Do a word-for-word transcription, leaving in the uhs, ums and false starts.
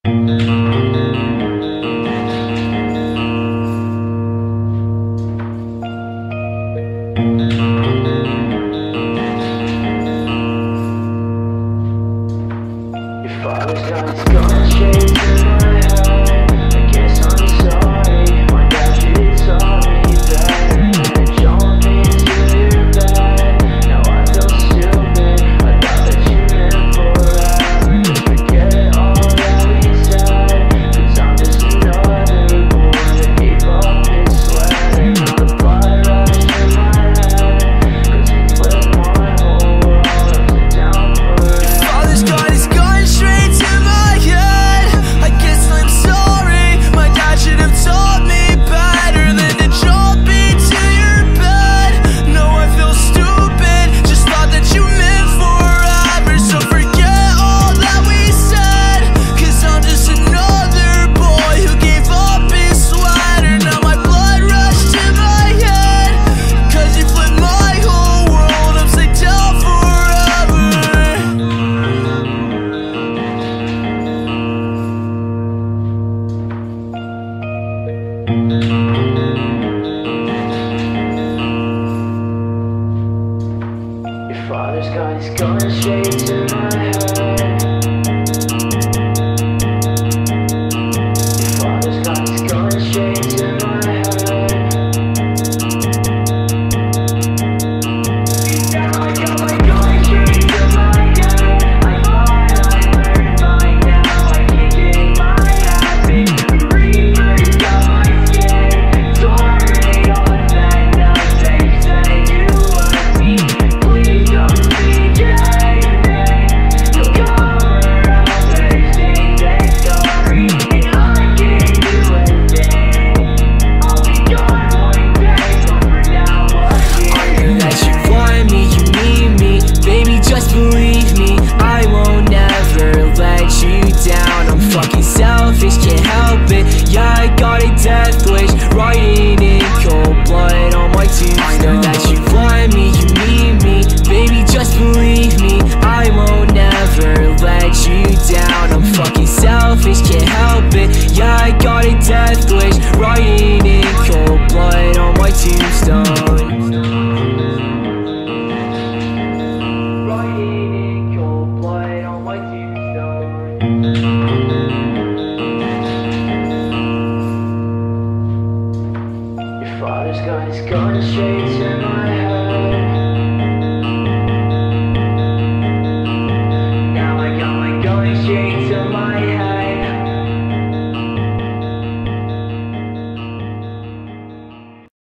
Father's got his gun straight to my head. I guess I'm sorry, my dad should've taught me better than jump into your bed. Now I feel stupid, I thought that you meant forever. Just forget all that we said, cause I'm just another boy that gave up his sweater. Now the blood rushed to my head, cause he flipped my whole world upside down forever. Your father's got his gun straight to my head. I guess I'm sorry, my dad should have taught me better than to jump into your bed. No, I feel stupid, just thought that you meant forever. So forget all that we said, cause I'm just another boy who gave up his sweater. Now my blood rushed to my head, cause you flipped my whole world upside down forever. Your father's got his gun straight to my head. Your father's got his gun straight to my head. Now I got my gun straight to my head. I thought I learned by now. I can't get my habit. The reaper's got my skin. Sorry, all that night they said you were me. Please don't be gay. You'll cover up everything they sorry. And I can't do a thing. I'll be gone one day, but for now, what you I know that you want me, you need me, baby, just believe me. I won't never let you down. I'm fucking selfish, can't help it. Yeah, I got a death wish, writing